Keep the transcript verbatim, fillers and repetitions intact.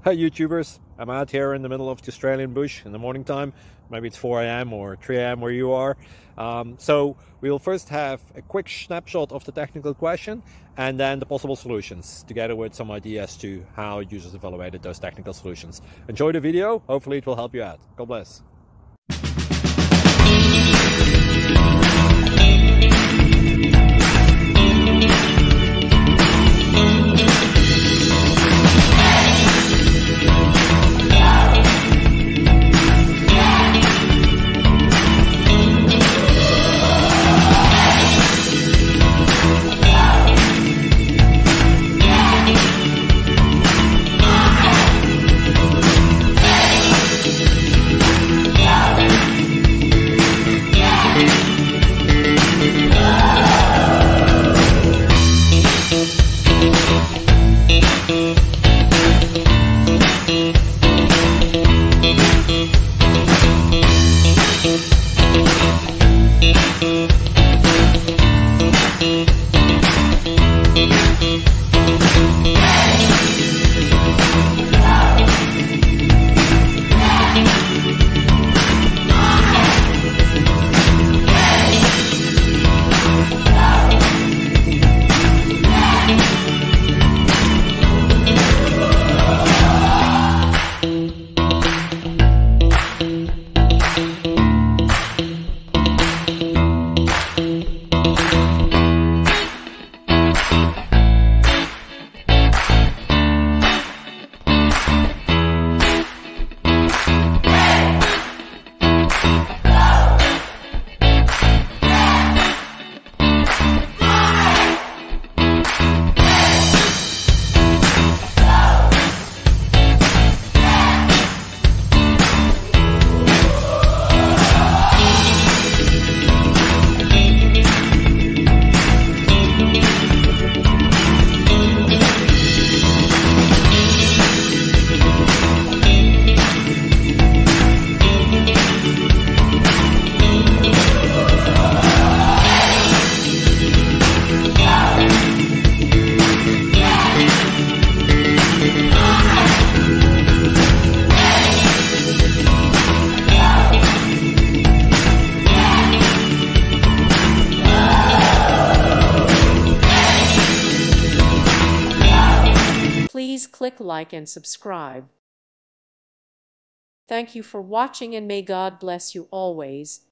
Hi YouTubers, I'm out here in the middle of the Australian bush in the morning time. Maybe it's four A M or three A M where you are. Um, so we'll first have a quick snapshot of the technical question and then the possible solutions, together with some ideas to how users evaluated those technical solutions. Enjoy the video, hopefully it will help you out. God bless. Please click like and subscribe. Thank you for watching and may God bless you always.